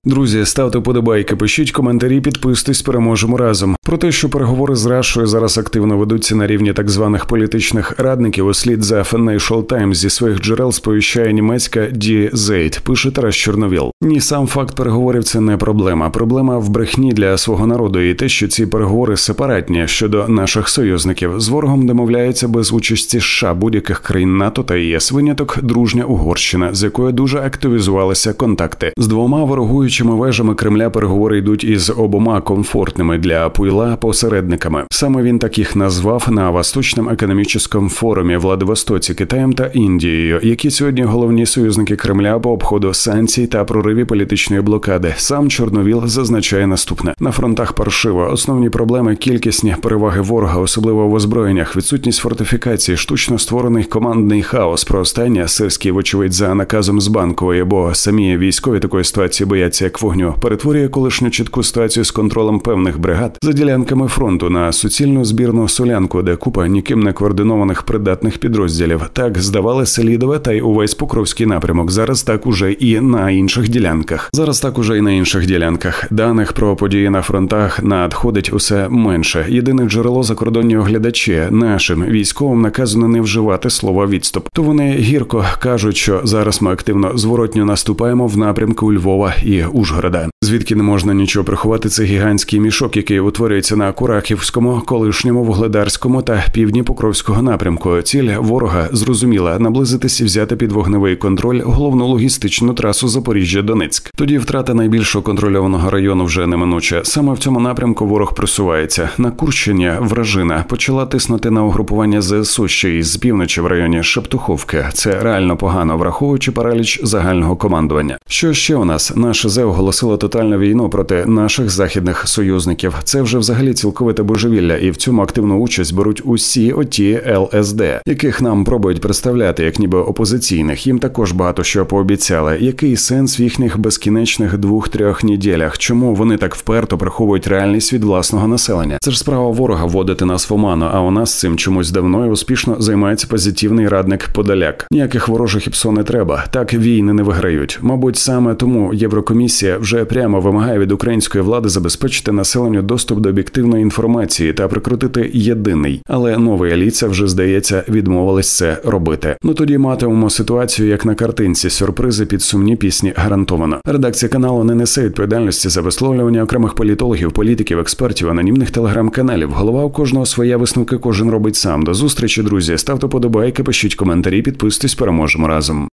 Друзі, ставте вподобайки, пишіть коментарі, підписуйтесь, переможемо разом. Про те, що переговори з Рашою зараз активно ведуться на рівні так званих політичних радників, услід за Financial Times зі своїх джерел сповіщає німецька Die Zeit, пише Тарас Чорновіл. Ні, сам факт переговорів – це не проблема. Проблема в брехні для свого народу і те, що ці переговори сепаратні щодо наших союзників. З ворогом домовляються без участі США, будь-яких країн НАТО та ЄС. Виняток – дружня Угорщина, з якою дуже активізувалися контакти. З двома ворогуючими вежами Кремля переговори йдуть із обома комфортними для Пуйла посередниками. Саме він так їх назвав на Восточному економічному форумі в Владивостоці Китаєм та Індією, які сьогодні головні союзники Кремля по обходу санкцій та прориві політичної блокади. Сам Чорновіл зазначає наступне. На фронтах паршиво. Основні проблеми – кількісні переваги ворога, особливо в озброєннях, відсутність фортифікації, штучно створений командний хаос. Про останнє Сирський, вочевидь, за наказом з Банкової, бо самі військові такої ситуації бояться як вогню, перетворює колишню чітку ситуацію з контролем певних бригад за ділянками фронту на суцільну збірну солянку, де купа ніким не координованих придатних підрозділів. Так здавали Селідове та й увесь Покровський напрямок. Зараз так уже і на інших ділянках. Даних про події на фронтах надходить усе менше. Єдине джерело – закордонні оглядачі. Нашим військовим наказано не вживати слова «відступ». То вони гірко кажуть, що зараз ми активно зворотньо наступаємо в напрямку Львова і Ужгорода. Звідки не можна нічого приховати, це гігантський мішок, який утворюється на Курахівському, колишньому Вугледарському та півдні Покровського напрямку. Ціль ворога зрозуміла – наблизитись і взяти під вогневий контроль головну логістичну трасу Запоріжжя-Донецьк. Тоді втрата найбільшого контрольованого району вже неминуча. Саме в цьому напрямку ворог просувається. На Курщині вражина почала тиснути на угрупування ЗСУ ще й з півночі в районі Шептуховки. Це реально погано, враховуючи параліч загального командування. Що ще у нас? Наш ЗЕ оголосило тотальну війну проти наших західних союзників. Це вже взагалі цілковите божевілля, і в цьому активну участь беруть усі оті ЛСД, яких нам пробують представляти як ніби опозиційних. Їм також багато що пообіцяли. Який сенс в їхніх безкінечних 2-3 неділях? Чому вони так вперто приховують реальність від власного населення? Це ж справа ворога вводити нас в оману, а у нас цим чомусь давно і успішно займається позитивний радник Подоляк. Ніяких ворожих ІПСО не треба. Так війни не виграють. Мабуть, саме тому Єврокомісія вже прямо вимагає від української влади забезпечити населенню доступ до об'єктивної інформації та прикрутити єдиний. Але нові еліця вже, здається, відмовились це робити. Ну тоді матимемо ситуацію, як на картинці. Сюрпризи під сумні пісні гарантовано. Редакція каналу не несе відповідальності за висловлювання окремих політологів, політиків, експертів, анонімних телеграм-каналів. Голова у кожного своя, висновки кожен робить сам. До зустрічі, друзі. Ставте подобайки, пишіть коментарі, підписуйтесь, переможемо разом.